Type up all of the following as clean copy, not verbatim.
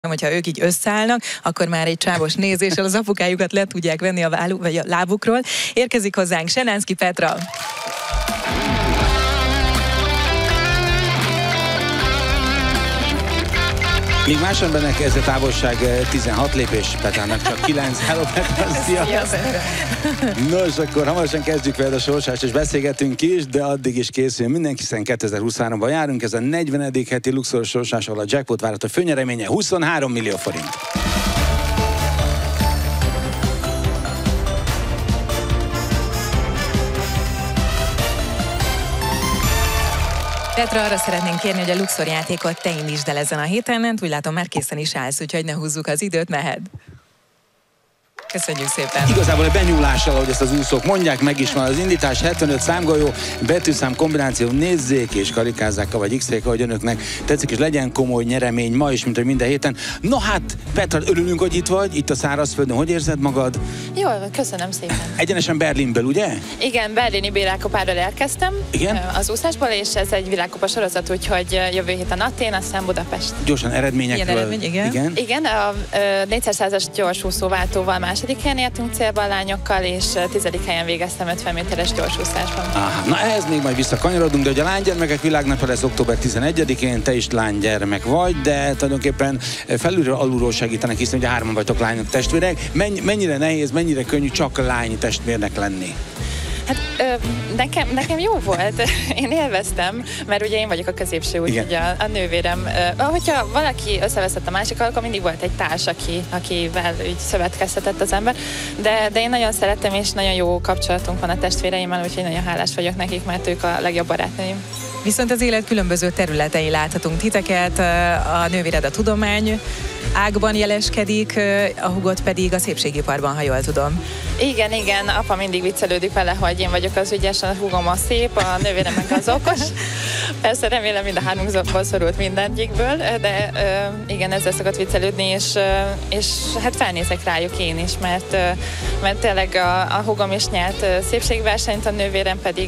hogyha ők így összeállnak, akkor már egy csávos nézéssel az apukájukat le tudják venni vagy a lábukról. Érkezik hozzánk Senánszky Petra. Míg más embernek ez a távolság 16 lépés, Petrának csak 9. Hello Petra, szia! Nos, akkor hamarosan kezdjük veled a sorsást, és beszélgetünk is, de addig is készül mindenki, hiszen 2023-ban járunk. Ez a 40. heti Luxor sorsás, ahol a jackpot várható főnyereménye 23 millió forint. Petra, arra szeretnénk kérni, hogy a Luxor játékot te indítsd el ezen a héten, úgy látom már készen is állsz, úgyhogy ne húzzuk az időt, mehet. Köszönjük szépen. Igazából a benyúlással, ahogy ezt az úszók mondják, meg is van az indítás, 75 számgolyó, betűszám kombináció, nézzék és karikázzák, vagy x-ék, ahogy önöknek tetszik, és legyen komoly nyeremény ma is, mint hogy minden héten. No hát, Petra, örülünk, hogy itt vagy, itt a szárazföldön, hogy érzed magad? Jól, köszönöm szépen. Egyenesen Berlinből, ugye? Igen, berlini világkupáról érkeztem. Igen? Az úszásból, és ez egy világkupa sorozat, úgyhogy jövő héten Atén, aztán Budapest. Gyorsan eredményekről. Ilyen eredmény, igen. Igen, a 400-as gyorsúszóváltóval második helyen értünk célba a lányokkal, és 10. helyen végeztem 50 méteres gyorsúszásban. Aha, na ehhez még majd visszakanyarodunk, de hogy a lánygyermekek világnapja lesz október 11-én, te is lánygyermek vagy, de tulajdonképpen felülről alulról segítenek, hiszen ugye hárman vagytok lányok testvérek. Mennyire nehéz, mennyire könnyű csak lány testvérnek lenni? Hát nekem jó volt, én élveztem, mert ugye én vagyok a középső, úgyhogy a nővérem, hogyha valaki összeveszett a másikkal, akkor mindig volt egy társ, akivel úgy szövetkeztetett az ember, de én nagyon szerettem, és nagyon jó kapcsolatunk van a testvéreimmel, úgyhogy nagyon hálás vagyok nekik, mert ők a legjobb barátnőim. Viszont az élet különböző területein láthatunk titeket, a nővéred a tudomány ágban jeleskedik, a húgod pedig a szépségiparban, ha jól tudom. Igen, apa mindig viccelődik vele, hogy én vagyok az ügyes, a húgom a szép, a nővérem meg az okos. Persze remélem mind a hármunkból szorult mindegyikből, de igen, ezzel szokott viccelődni, és hát felnézek rájuk én is, mert tényleg a húgom is nyert szépségversenyt, a nővérem pedig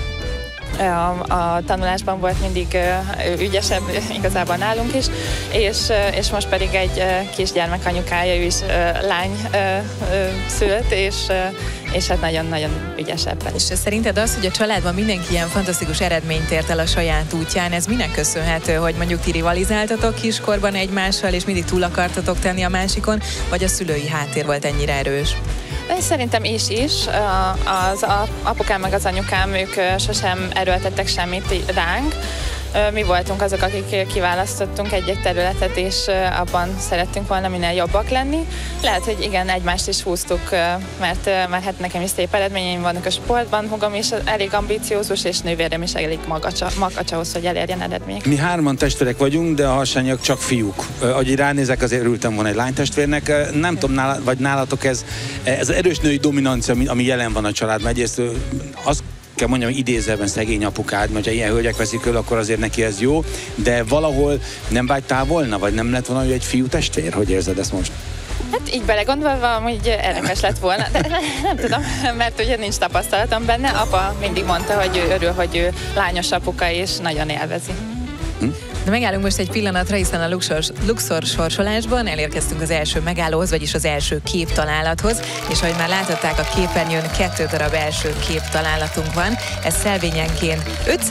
a tanulásban volt mindig ügyesebb igazából nálunk is, és most pedig egy kisgyermek anyukája, ő is lány szült, és hát nagyon-nagyon ügyes ebben. És szerinted az, hogy a családban mindenki ilyen fantasztikus eredményt ért el a saját útján, ez minek köszönhető, hogy mondjuk ti rivalizáltatok kiskorban egymással, és mindig túl akartatok tenni a másikon, vagy a szülői háttér volt ennyire erős? Szerintem is. Az apukám meg az anyukám, ők sosem erőltettek semmit ránk. Mi voltunk azok, akik kiválasztottunk egy-egy területet, és abban szerettünk volna minél jobbak lenni. Lehet, hogy igen, egymást is húztuk, mert hát nekem is szép eredményeim vannak a sportban, húgom is elég ambiciózus, és nővérem is elég makacs ahhoz, hogy elérjen eredmények. Mi hárman testvérek vagyunk, de a harsányak csak fiúk. Ahogy ránézek, azért örültem volna egy lánytestvérnek. Nem tudom, vagy nálatok ez az erős női dominancia, ami jelen van a családban. Egyrészt az kell mondjam, hogy idézőben szegény apukád, mert ha ilyen hölgyek veszik el, akkor azért neki ez jó, de valahol nem vágytál volna, vagy nem lett volna, hogy egy fiú testvér? Hogy érzed ezt most? Hát így belegondolva, hogy érdekes lett volna, de nem tudom, mert ugye nincs tapasztalatom benne. Apa mindig mondta, hogy ő örül, hogy ő lányos apuka, és nagyon élvezi. De megállunk most egy pillanatra, hiszen a Luxor sorsolásban elérkeztünk az első megállóhoz, vagyis az első képtalálathoz, és ahogy már láthatták a képernyőn, 2 darab első képtalálatunk van. Ez szelvényenként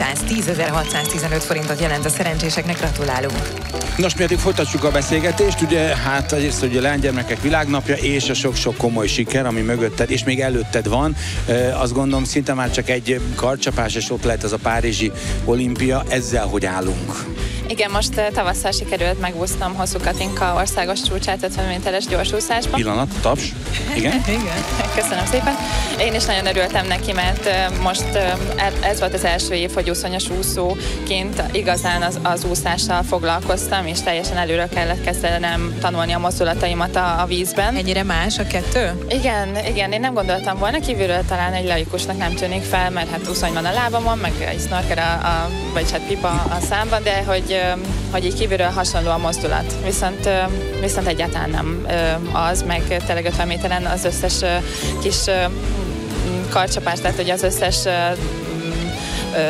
510.615 forintot jelent a szerencséseknek, gratulálunk! Nos, mi addig folytatjuk a beszélgetést, ugye, hát egyrészt, hogy a lánygyermekek világnapja és a sok-sok komoly siker, ami mögötted és még előtted van. Azt gondolom, szinte már csak egy karcsapás, és ott lehet ez a párizsi olimpia. Ezzel hogy állunk? Igen, most tavasszal sikerült megúsznom Hosszú Katinka országos csúcsát 50 méteres gyorsúszásban. Pillanat, taps. Igen? Igen. Köszönöm szépen. Én is nagyon örültem neki, mert most ez volt az első év, hogy úszonyos úszóként igazán az úszással foglalkoztam, és teljesen előről kellett kezdenem tanulni a mozdulataimat a vízben. Ennyire más a kettő? Igen, én nem gondoltam volna, kívülről talán egy laikusnak nem tűnik fel, mert hát úszony van a lábamon, meg egy snorker vagyis hát pipa a számban, de hogy így kívülről hasonló a mozdulat. Viszont egyáltalán nem az, meg tényleg 50 méteren az összes kis karcsapás, tehát hogy az összes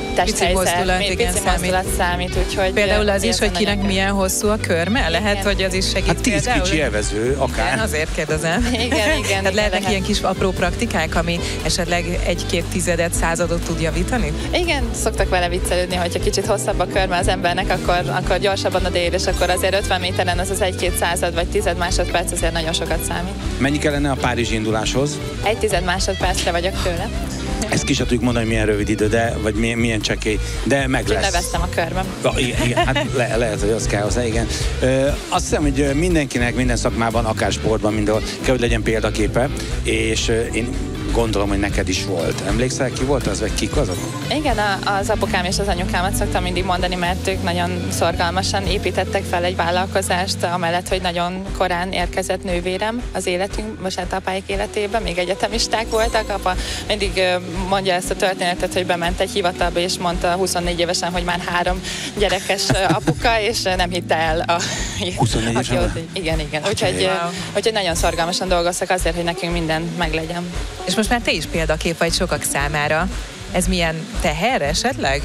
testhelyzet, pici mozdulat számít, úgyhogy... Például az is, hogy kinek milyen hosszú a körme? Lehet, hogy az is segít. Hát 10 kicsi evező, akár. Igen, azért kérdezem. Igen. Tehát lehetnek ilyen kis apró praktikák, ami esetleg 1-2 tizedet, századot tud javítani? Igen, szoktak vele viccelődni, hogyha kicsit hosszabb a körme az embernek, akkor gyorsabban odér, és akkor azért 50 méteren az 1-2 század vagy 10 másodperc azért nagyon sokat számít. Mennyi kellene a párizsi induláshoz? 1 másodpercre vagyok tőle. Ezt ki sem tudjuk mondani, hogy milyen rövid idő, vagy milyen csekély, de meg lesz. Leveztem a körmem. Igen, hát lehet, hogy az kell hozzá, igen. Azt hiszem, hogy mindenkinek, minden szakmában, akár sportban, mindenhol kell, hogy legyen példaképe, és én gondolom, hogy neked is volt. Emlékszel, ki volt az, vagy kik azok? Igen, az apukám és az anyukámat szoktam mindig mondani, mert ők nagyon szorgalmasan építettek fel egy vállalkozást, amellett, hogy nagyon korán érkezett nővérem az életünk, most apáik életében, még egyetemisták voltak. Apa mindig mondja ezt a történetet, hogy bement egy hivatalba, és mondta 24 évesen, hogy már 3 gyerekes apuka, és nem hitte el 24 évesen? Igen. Úgyhogy nagyon szorgalmasan dolgoztak azért, hogy nekünk minden meglegyen. És most már te is példakép vagy sokak számára. Ez milyen teher esetleg?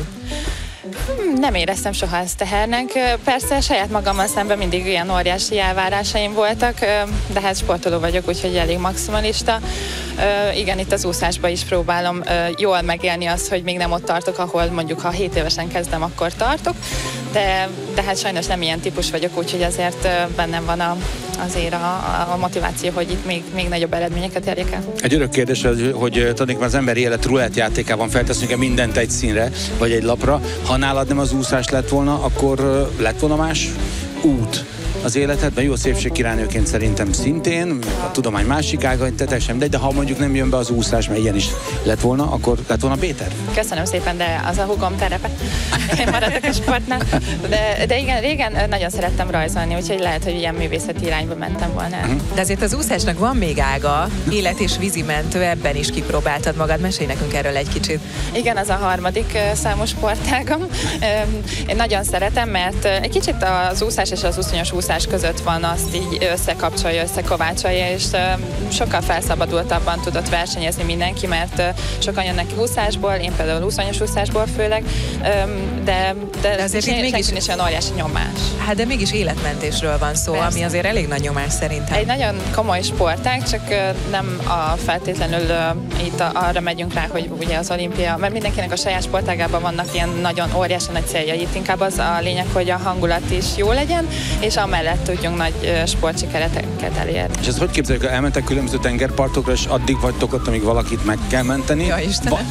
Nem éreztem soha ezt tehernek. Persze saját magammal szemben mindig ilyen óriási elvárásaim voltak, de hát sportoló vagyok, úgyhogy elég maximalista. Igen, itt az úszásban is próbálom jól megélni azt, hogy még nem ott tartok, ahol mondjuk ha 7 évesen kezdem, akkor tartok, de hát sajnos nem ilyen típus vagyok, úgyhogy azért bennem van azért a motiváció, hogy itt még nagyobb eredményeket érjek el. Egy örök kérdés, hogy tudnék, az emberi élet rulett játékában felteszünk mindent egy színre, vagy egy lapra. Ha nálad nem az úszás lett volna, akkor lett volna más út az életedben? Jó, szépségkirálynőként szerintem szintén, a tudomány másik ága, teljesen, de ha mondjuk nem jön be az úszás, mert ilyen is lett volna, akkor lett volna B-terv? Köszönöm szépen, de az a hugom terepe. Én maradok a sportnál. De igen, régen nagyon szerettem rajzolni, úgyhogy lehet, hogy ilyen művészeti irányba mentem volna. De azért az úszásnak van még ága, élet- és vízimentő, ebben is kipróbáltad magad. Mesélj nekünk erről egy kicsit. Igen, az a 3. számú sportágam. Én nagyon szeretem, mert egy kicsit az úszás és az úszonyos úszás között van, azt így összekapcsolja, összekovácsolja, és sokkal felszabadultabban tudott versenyezni mindenki, mert sokan jönnek úszásból, én például úszonyos úszásból főleg, de azért itt mégis is olyan óriási nyomás. Hát de mégis életmentésről van szó, persze, ami azért elég nagy nyomás szerintem. Egy nagyon komoly sportág, csak nem feltétlenül itt arra megyünk rá, hogy ugye az olimpia, mert mindenkinek a saját sportágában vannak ilyen nagyon óriási nagy céljai, itt inkább az a lényeg, hogy a hangulat is jó legyen, és amellett tudjunk nagy sportsikereket elérni. És ezt hogy képzeljük, elmentek különböző tengerpartokra, és addig vagytok ott, amíg valakit meg kell menteni? Ja,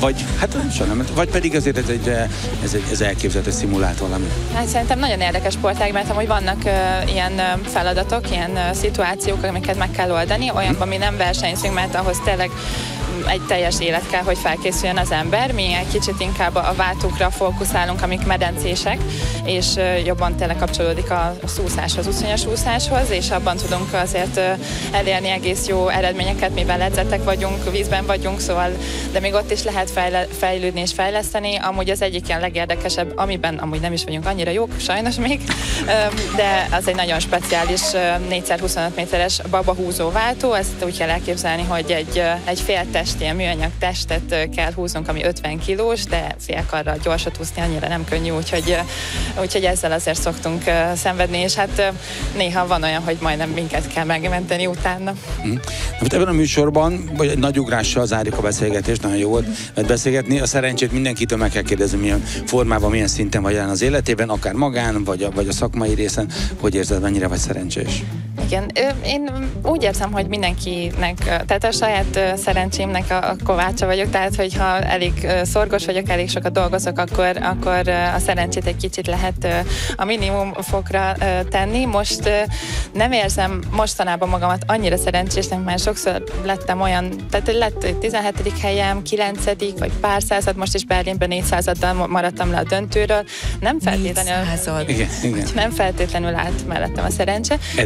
vagy pedig azért ez elképzelhető szimulált valami? Hát szerintem nagyon érdekes sportág, mert amúgy vannak ilyen feladatok, ilyen szituációk, amiket meg kell oldani, olyanban, ami nem versenyzünk, mert ahhoz tényleg egy teljes élet kell, hogy felkészüljön az ember. Mi egy kicsit inkább a váltókra fókuszálunk, amik medencések, és jobban tényleg kapcsolódik az úszáshoz, úszonyos úszáshoz, és abban tudunk azért elérni egész jó eredményeket, mivel edzettek vagyunk, vízben vagyunk, szóval, de még ott is lehet fejlődni és fejleszteni. Amúgy az egyik ilyen legérdekesebb, amiben amúgy nem is vagyunk annyira jók, sajnos még, de az egy nagyon speciális 4x25 méteres babahúzó váltó, ezt úgy kell elképzelni, hogy egy fél ilyen műanyag testet kell húznunk, ami 50 kilós, de félkarral gyorsat úszni annyira nem könnyű, úgyhogy ezzel azért szoktunk szenvedni, és hát néha van olyan, hogy majdnem minket kell megmenteni utána. Ebben a műsorban, vagy egy nagy ugrással zárjuk a beszélgetést, nagyon jó volt beszélgetni. A szerencsét mindenkitől meg kell kérdezni, milyen formában, milyen szinten vagy jelen az életében, akár magán, vagy a szakmai részen. Hogy érzed, mennyire vagy szerencsés? Igen, én úgy érzem, hogy mindenkinek, tehát a saját szerencsémnek a kovácsa vagyok, tehát hogyha elég szorgos vagyok, elég sokat dolgozok, akkor a szerencsét egy kicsit lehet a minimum fokra tenni. Most nem érzem mostanában magamat annyira szerencsésnek, mert sokszor lettem olyan, tehát lett 17. helyem, 9. vagy pár század, most is Berlinben 400-addal maradtam le a döntőről. Nem feltétlenül, igen. Nem feltétlenül állt mellettem a szerencse. Eddig? De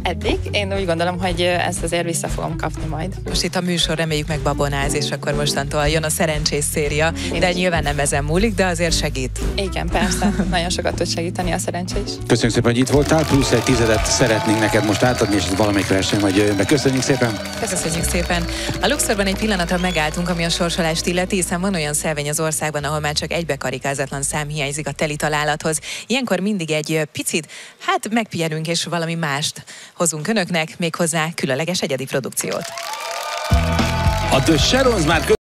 eddig. Én úgy gondolom, hogy ezt azért vissza fogom kapni majd. Most itt a műsor reméljük meg babonáz, és akkor mostantól jön a szerencsés széria, de nyilván nem ezen múlik, de azért segít. Igen, persze. Nagyon sokat tud segíteni a szerencse is. Köszönjük szépen, hogy itt voltál, plusz egy 10-et szeretnénk neked most átadni, és ez valamelyik verseny majd jöjjön be. Köszönjük szépen! Köszönjük szépen! A Luxorban egy pillanatra megálltunk, ami a sorsolást illeti, hiszen van olyan szelvény az országban, ahol már csak egy karikázatlan szám hiányzik a teli találathoz. Ilyenkor mindig egy picit, megpihenünk és valami mást hozunk önöknek, méghozzá különleges egyedi produkciót. A The Sharons már